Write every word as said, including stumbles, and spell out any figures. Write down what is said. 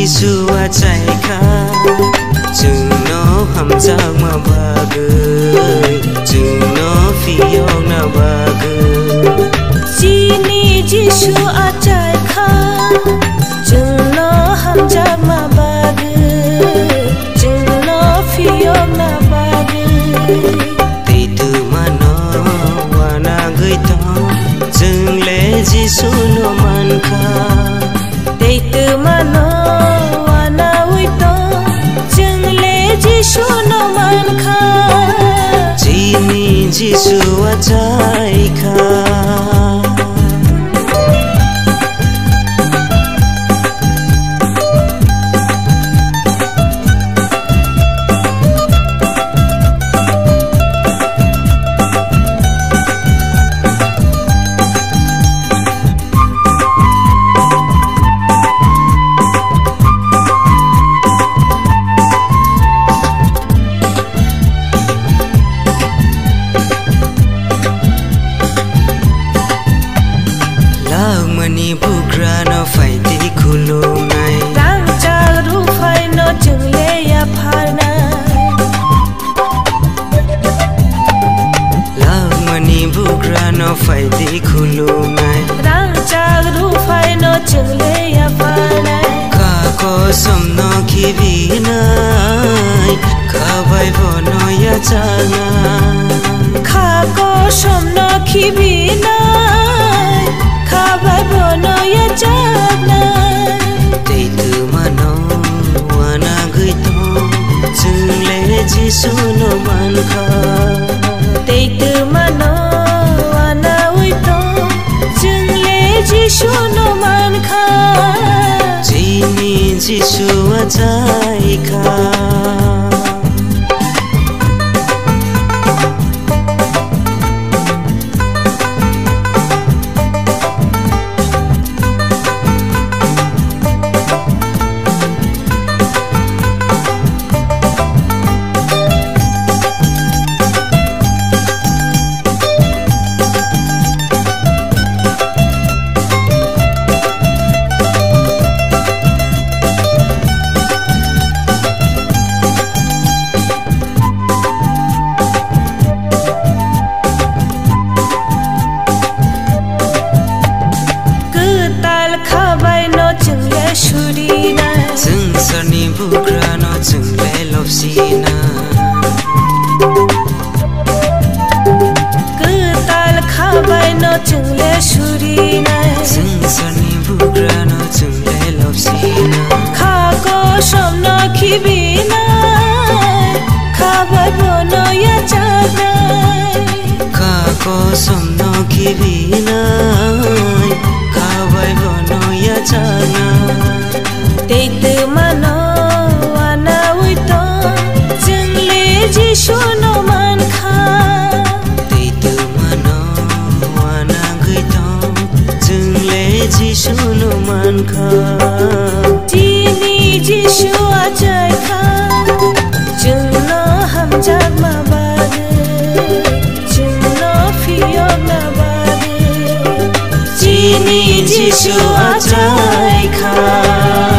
जिसुआ चाइखा जोंनो हामजाग माबागो जोंनो फियाव नाबागो जिनि जिसुआ चाइखा जोंनो हामजाग माबागो जोंनो फियाव नाबागो तैतु मानो वाना गैतो जोंले जिसुनो मानखा तैतु मानो वाना उइतो जोंले जिसुनो मानखा जिनि जिसुआ चाइखा मनी बुग्रा न फाइदे खुलुमनाय रांचाल रुफाय न जोंले याफारनाय लाख मनी बुग्रा न फाइदे खुलुमनाय रांचाल रुफाय न जोंले याफारनाय काको समनो खिबिनाय खाबाय बनया जाना काको समनो खिबिनाय खाबाय बनया जाना तैतु मानो वाना गैतो जोंले जिसुनो मानखा तैतु मानो वाना उइतो जोंले जिसुनो मानखा जिनि जिसुआ चाइखा जोंसारनि बुग्रा न जोंले लबसिना गोताल खाबाय न जोंले सुरिना जोंसारनि बुग्रा न जोंले लबसिना खाको समनो खिबिनाय खाबाय बनया जानाय खाको समनो खिबिनाय खाबाय बनया जानाय तैतु मानो वाना उइतो जोंले जिसुनो मानखा तैतु मानो वाना गैतो जोंले जिसुनो मानखा जिनि जिसुआ चाइखा जोंनो हामजाग माबागो जोंनो फियाव नाबागो जिनि जिसुआ चाइखा।